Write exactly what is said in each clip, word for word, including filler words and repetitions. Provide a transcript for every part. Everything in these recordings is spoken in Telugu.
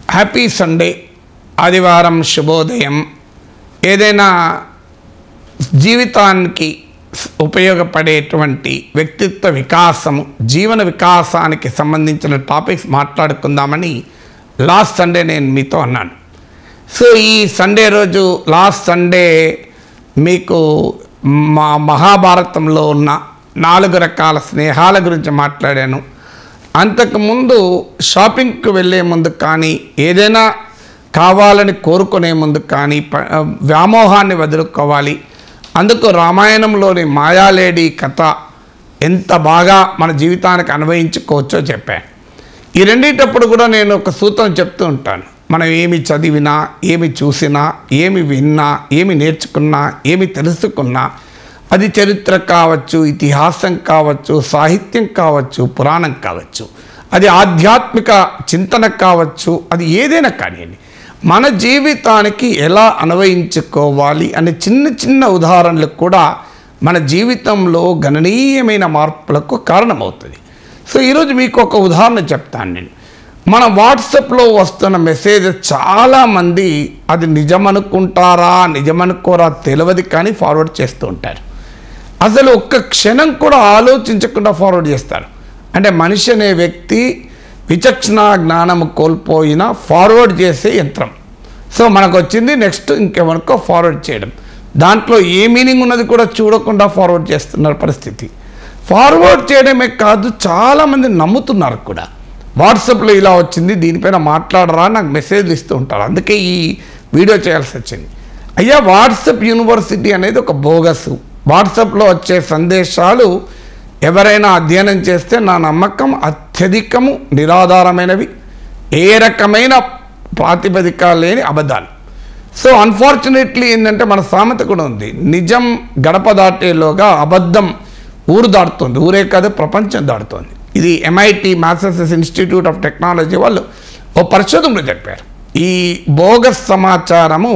హ్యాపీ సండే, ఆదివారం శుభోదయం. ఏదైనా జీవితానికి ఉపయోగపడేటువంటి వ్యక్తిత్వ వికాసము, జీవన వికాసానికి సంబంధించిన టాపిక్స్ మాట్లాడుకుందామని లాస్ట్ సండే నేను మీతో అన్నాను. సో ఈ సండే రోజు, లాస్ట్ సండే మీకు మా మహాభారతంలో ఉన్న నాలుగు రకాల స్నేహాల గురించి మాట్లాడాను. అంతకుముందు షాపింగ్కి వెళ్ళే ముందు కానీ, ఏదైనా కావాలని కోరుకునే ముందు కానీ వ్యామోహాన్ని వదులుకోవాలి. అందుకు రామాయణంలోని మాయాలేడి కథ ఎంత బాగా మన జీవితానికి అన్వయించుకోవచ్చో చెప్పాను. ఈ రెండింటప్పుడు కూడా నేను ఒక సూత్రం చెప్తూ ఉంటాను. మనం ఏమి చదివినా, ఏమి చూసినా, ఏమి విన్నా, ఏమి నేర్చుకున్నా, ఏమి తెలుసుకున్నా, అది చరిత్ర కావచ్చు, ఇతిహాసం కావచ్చు, సాహిత్యం కావచ్చు, పురాణం కావచ్చు, అది ఆధ్యాత్మిక చింతన కావచ్చు, అది ఏదైనా కానివ్వండి, మన జీవితానికి ఎలా అన్వయించుకోవాలి అనే చిన్న చిన్న ఉదాహరణలు కూడా మన జీవితంలో గణనీయమైన మార్పులకు కారణమవుతుంది. సో ఈరోజు మీకు ఒక ఉదాహరణ చెప్తాను. నేను మన వాట్సాప్లో వస్తున్న మెసేజెస్ చాలామంది అది నిజమనుకుంటారా నిజమనుకోరా తెలియదు, కానీ ఫార్వర్డ్ చేస్తూ ఉంటారు. అసలు ఒక్క క్షణం కూడా ఆలోచించకుండా ఫార్వర్డ్ చేస్తారు. అంటే మనిషి అనే వ్యక్తి విచక్షణ జ్ఞానం కోల్పోయినా ఫార్వర్డ్ చేసే యంత్రం. సో మనకు వచ్చింది, నెక్స్ట్ ఇంకెవరికో ఫార్వర్డ్ చేయడం. దాంట్లో ఏ మీనింగ్ ఉన్నది కూడా చూడకుండా ఫార్వర్డ్ చేస్తున్నారు పరిస్థితి. ఫార్వర్డ్ చేయడమే కాదు, చాలామంది నమ్ముతున్నారు కూడా. వాట్సాప్లో ఇలా వచ్చింది, దీనిపైన మాట్లాడరా నాకు మెసేజ్లు ఇస్తూ ఉంటారు. అందుకే ఈ వీడియో చేయాల్సి వచ్చింది. అయ్యా, వాట్సాప్ యూనివర్సిటీ అనేది ఒక బోగసు. వాట్సాప్లో వచ్చే సందేశాలు ఎవరైనా అధ్యయనం చేస్తే నా నమ్మకం అత్యధికము నిరాధారమైనవి, ఏ రకమైన ప్రాతిపదిక లేని అబద్ధాలు. సో అన్ఫార్చునేట్లీ ఏంటంటే మన సామెత కూడా ఉంది, నిజం గడప దాటేలోగా అబద్ధం ఊరు దాటుతుంది, ఊరే కాదు ప్రపంచం దాటుతుంది. ఇది MIT Massachusetts Institute of Technology వాళ్ళు ఓ పరిశోధనలో చెప్పారు. ఈ బోగస్ సమాచారము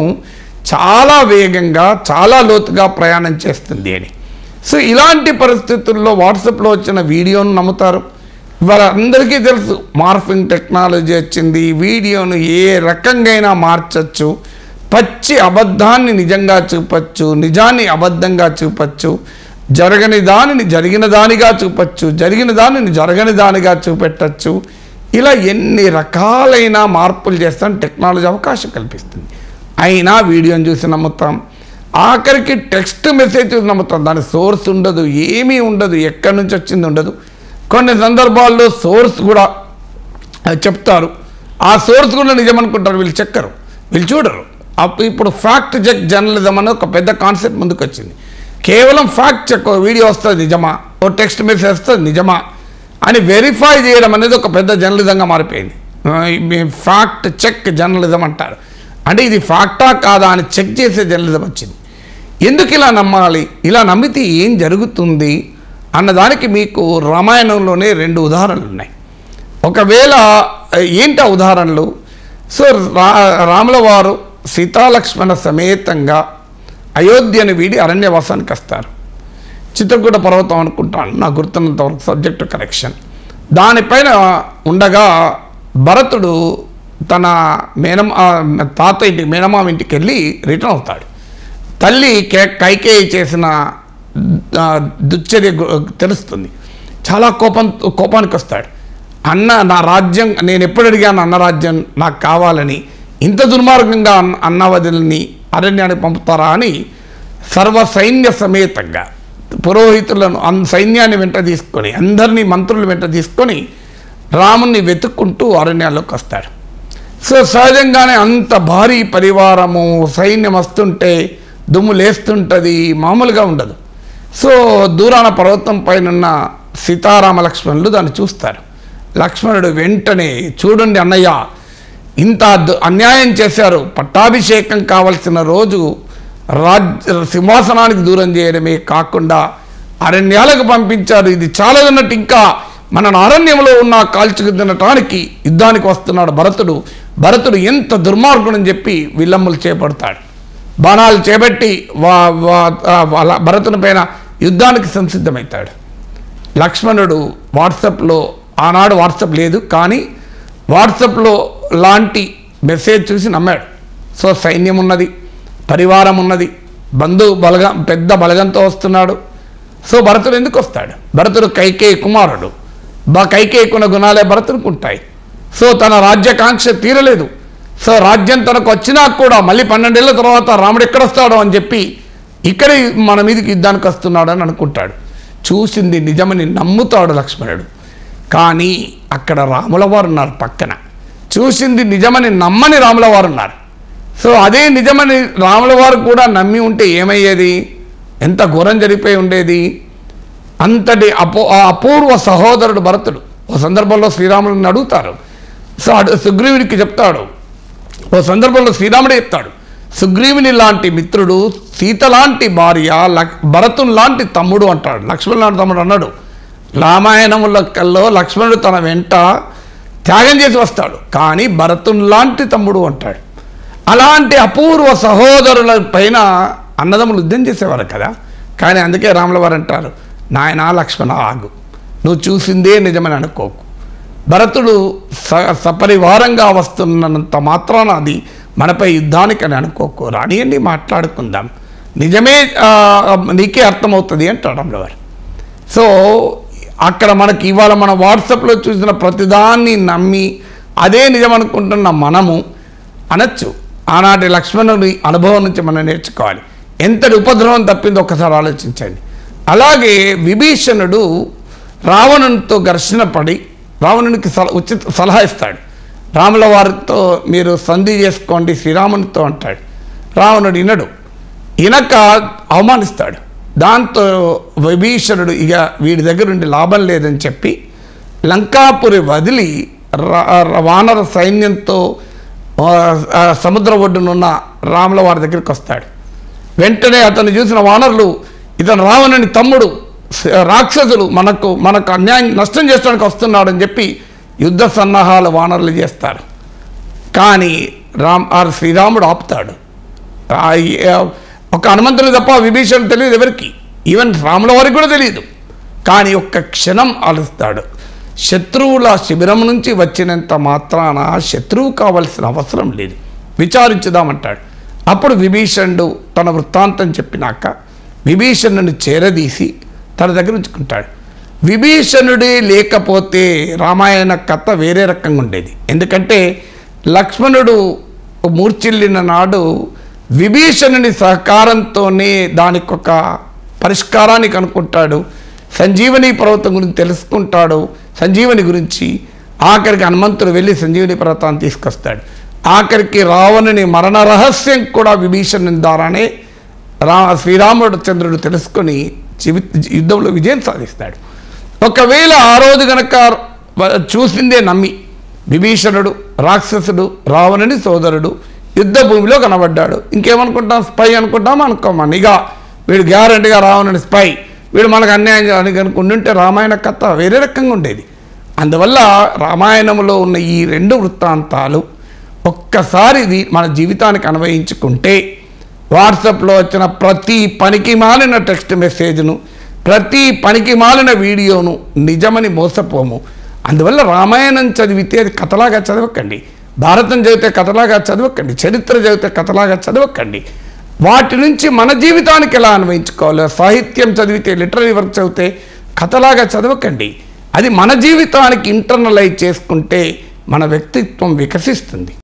చాలా వేగంగా, చాలా లోతుగా ప్రయాణం చేస్తుంది అని. సో ఇలాంటి పరిస్థితుల్లో వాట్సాప్లో వచ్చిన వీడియోను నమ్ముతారు. వాళ్ళందరికీ తెలుసు మార్ఫింగ్ టెక్నాలజీ వచ్చింది, వీడియోను ఏ రకంగా మార్చచ్చు, పచ్చి అబద్ధాన్ని నిజంగా చూపచ్చు, నిజాన్ని అబద్ధంగా చూపచ్చు, జరగని దానిని జరిగిన దానిగా చూపచ్చు, జరిగిన దానిని జరగని దానిగా చూపెట్టచ్చు. ఇలా ఎన్ని రకాలైన మార్పులు చేస్తాను టెక్నాలజీ అవకాశం కల్పిస్తుంది. అయినా వీడియోని చూసి నమ్ముతాం, ఆఖరికి టెక్స్ట్ మెసేజ్ చూసి నమ్ముతాం. దాని సోర్స్ ఉండదు, ఏమీ ఉండదు, ఎక్కడి నుంచి వచ్చింది ఉండదు. కొన్ని సందర్భాల్లో సోర్స్ కూడా చెప్తారు, ఆ సోర్స్ కూడా నిజమనుకుంటారు. వీళ్ళు చెక్కరు, వీళ్ళు చూడరు. అప్పుడు ఇప్పుడు ఫ్యాక్ట్ చెక్ జర్నలిజం అనే ఒక పెద్ద కాన్సెప్ట్ ముందుకు వచ్చింది. కేవలం ఫ్యాక్ట్ చెక్, వీడియో వస్తుంది నిజమా, ఓ టెక్స్ట్ మెసేజ్ వస్తుంది నిజమా అని వెరిఫై చేయడం అనేది ఒక పెద్ద జర్నలిజంగా మారిపోయింది. ఫ్యాక్ట్ చెక్ జర్నలిజం అంటారు. అంటే ఇది ఫ్యాక్టా కాదా అని చెక్ చేసే జర్నలిజం వచ్చింది. ఎందుకు ఇలా నమ్మాలి, ఇలా నమ్మితే ఏం జరుగుతుంది అన్నదానికి మీకు రామాయణంలోనే రెండు ఉదాహరణలు ఉన్నాయి. ఒకవేళ ఏంటి ఆ ఉదాహరణలు? సో రా రాముల వారు సీతాలక్ష్మణ సమేతంగా అయోధ్యను వీడి అరణ్యవాసానికి వస్తారు. చిత్రకూట పర్వతం అనుకుంటాను, నాకు గుర్తున్నంత వరకు, సబ్జెక్టు కరెక్షన్. దానిపైన ఉండగా భరతుడు తన మేనమా తాత ఇంటికి, మేనమామ ఇంటికి వెళ్ళి రిటర్న్ అవుతాడు. తల్లి కే కైకేయి చేసిన దుశ్చర్య తెలుస్తుంది. చాలా కోపం కోపానికి వస్తాడు. అన్న నా రాజ్యం, నేను ఎప్పుడు అడిగాను అన్న రాజ్యం నాకు కావాలని, ఇంత దుర్మార్గంగా అన్న వదిలిని అరణ్యానికి పంపుతారా అని సర్వ సైన్య సమేతంగా పురోహితులను సైన్యాన్ని వెంట తీసుకొని, అందరినీ మంత్రులు వెంట తీసుకొని రాముని వెతుక్కుంటూ అరణ్యాల్లోకి వస్తాడు. సో సహజంగానే అంత భారీ పరివారము, సైన్యం వస్తుంటే దుమ్ము లేస్తుంటుంది, మామూలుగా ఉండదు. సో దూరాన పర్వతం పైన ఉన్న సీతారామ లక్ష్మణులు దాన్ని చూస్తారు. లక్ష్మణుడు వెంటనే, చూడండి అన్నయ్య, ఇంత అన్యాయం చేశారు, పట్టాభిషేకం కావలసిన రోజు రాజ్య సింహాసనానికి దూరం చేయడమే కాకుండా అరణ్యాలకు పంపించారు, ఇది చాలదన్నట్టు ఇంకా మన అరణ్యంలో ఉన్న కాల్చుకు తినటానికి యుద్ధానికి వస్తున్నాడు భరతుడు. భరతుడు ఎంత దుర్మార్గుడని చెప్పి విల్లమ్ములు చేపడతాడు. బాణాలు చేపట్టి వా భరతుని పైన యుద్ధానికి సంసిద్ధమవుతాడు. లక్ష్మణుడు వాట్సాప్లో, ఆనాడు వాట్సాప్ లేదు కానీ వాట్సాప్లో లాంటి మెసేజ్ చూసి నమ్మాడు. సో సైన్యం ఉన్నది, పరివారం ఉన్నది, బంధు బలగం పెద్ద బలగంతో వస్తున్నాడు. సో భరతుడు ఎందుకు వస్తాడు? భరతుడు కైకేయి కుమారుడు. బా కైకేయికున్న గుణాలే భరతుడికి ఉంటాయి. సో తన రాజ్యాకాంక్ష తీరలేదు. సో రాజ్యం తనకు వచ్చినా కూడా మళ్ళీ పన్నెండేళ్ల తర్వాత రాముడు ఎక్కడ వస్తాడో అని చెప్పి ఇక్కడే మన మీదకి యుద్ధానికి వస్తున్నాడు అని అనుకుంటాడు. చూసింది నిజమని నమ్ముతాడు లక్ష్మణుడు. కానీ అక్కడ రాముల వారు ఉన్నారు పక్కన. చూసింది నిజమని నమ్మని రాముల వారు ఉన్నారు. సో అదే నిజమని రాముల వారు కూడా నమ్మి ఉంటే ఏమయ్యేది? ఎంత ఘోరం జరిగిపోయి ఉండేది. అంతటి అపూ అపూర్వ సహోదరుడు భరతుడు. ఓ సందర్భంలో శ్రీరాముడిని అడుగుతారు. సో అడు సుగ్రీవుడికి చెప్తాడు. ఓ సందర్భంలో శ్రీరాముడే చెప్తాడు, సుగ్రీవుని లాంటి మిత్రుడు, సీత లాంటి భార్య, లక్ భరతుని లాంటి తమ్ముడు అంటాడు. లక్ష్మణుడు లాంటి తమ్ముడు అన్నాడు. రామాయణములలో లక్ష్మణుడు తన వెంట త్యాగం చేసి వస్తాడు, కానీ భరతుని లాంటి తమ్ముడు అంటాడు. అలాంటి అపూర్వ సహోదరుల పైన అన్నదమ్ములు యుద్ధం చేసేవారు కదా. కానీ అందుకే రాముల వారు అంటారు, నాయనా లక్ష్మణ ఆగు, నువ్వు చూసిందే నిజమని అనుకోకు. భరతుడు స సపరివారంగా వస్తున్నంత మాత్రాన అది మనపై యుద్ధానికి అని అనుకోకు, రానియండి మాట్లాడుకుందాం, నిజమే నీకే అర్థమవుతుంది అంటాడు రాముల వారు. సో అక్కడ మనకి ఇవాళ మన వాట్సాప్లో చూసిన ప్రతిదాన్ని నమ్మి అదే నిజం అనుకుంటున్న మనము అనొచ్చు. ఆనాటి లక్ష్మణుని అనుభవం నుంచి మనం నేర్చుకోవాలి. ఎంతటి ఉపద్రవం తప్పిందో ఒకసారి ఆలోచించండి. అలాగే విభీషణుడు రావణునితో ఘర్షణ పడి రావణునికి సల ఉచిత సలహా ఇస్తాడు. రాముల వారితో మీరు సంధి చేసుకోండి శ్రీరామునితో అంటాడు. రావణుడు వినడు. ఇనక అవమానిస్తాడు. దాంతో విభీషణుడు ఇక వీడి దగ్గర నుండి లాభం లేదని చెప్పి లంకాపురి వదిలి వానర సైన్యంతో సముద్ర ఒడ్డునున్న రాముల వారి దగ్గరికి వస్తాడు. వెంటనే అతను చూసిన వానరులు, ఇతను రావణుని తమ్ముడు, రాక్షసులు మనకు మనకు అన్యాయం నష్టం చేయడానికి వస్తున్నాడని చెప్పి యుద్ధ సన్నాహాలు వానరులు చేస్తారు. కానీ రామ్ ఆర్ శ్రీరాముడు ఆపుతాడు. ఒక హనుమంతుని తప్ప విభీషణుడు తెలియదు ఎవరికి, ఈవెన్ రాముల వారికి కూడా తెలియదు. కానీ ఒక్క క్షణం ఆలోచిస్తాడు. శత్రువుల శిబిరం నుంచి వచ్చినంత మాత్రాన శత్రువు కావాల్సిన అవసరం లేదు, విచారించుదామంటాడు. అప్పుడు విభీషణుడు తన వృత్తాంతం చెప్పినాక విభీషణుని చేరదీసి తన దగ్గర ఉంచుకుంటాడు. విభీషణుడే లేకపోతే రామాయణ కథ వేరే రకంగా ఉండేది. ఎందుకంటే లక్ష్మణుడు మూర్ఛిల్లిన నాడు విభీషణుని సహకారంతోనే దానికి ఒక పరిష్కారాన్ని కనుక్కుంటాడు. సంజీవని పర్వతం గురించి తెలుసుకుంటాడు. సంజీవని గురించి ఆఖరికి హనుమంతుడు వెళ్ళి సంజీవని పర్వతాన్ని తీసుకొస్తాడు. ఆఖరికి రావణుని మరణ రహస్యం కూడా విభీషణుని ద్వారానే రా శ్రీరాముడు చంద్రుడు తెలుసుకొని జీవి యుద్ధంలో విజయం సాధిస్తాడు. ఒకవేళ ఆ రోజు కనుక చూసిందే నమ్మి విభీషణుడు రాక్షసుడు రావణుని సోదరుడు యుద్ధ భూమిలో కనబడ్డాడు, ఇంకేమనుకుంటాం, స్పై అనుకుంటాం అనుకోమా, నిఘా, వీడు గ్యారంటీగా రావణుని స్పై, వీడు మనకు అన్యాయం అని కనుక ఉండుంటే రామాయణ కథ వేరే రకంగా ఉండేది. అందువల్ల రామాయణంలో ఉన్న ఈ రెండు వృత్తాంతాలు ఒక్కసారి మన జీవితానికి అన్వయించుకుంటే వాట్సాప్లో వచ్చిన ప్రతి పనికి మాలిన టెక్స్ట్ మెసేజ్ను, ప్రతి పనికి మాలిన వీడియోను నిజమని మోసపోము. అందువల్ల రామాయణం చదివితే అది కథలాగా చదవకండి, భారతం చదివితే కథలాగా చదవకండి, చరిత్ర చదివితే కథలాగా చదవకండి. వాటి నుంచి మన జీవితానికి ఎలా అన్వయించుకోవాలి, సాహిత్యం చదివితే లిటరరీ వర్క్ చదివితే కథలాగా చదవకండి. అది మన జీవితానికి ఇంటర్నలైజ్ చేసుకుంటే మన వ్యక్తిత్వం వికసిస్తుంది.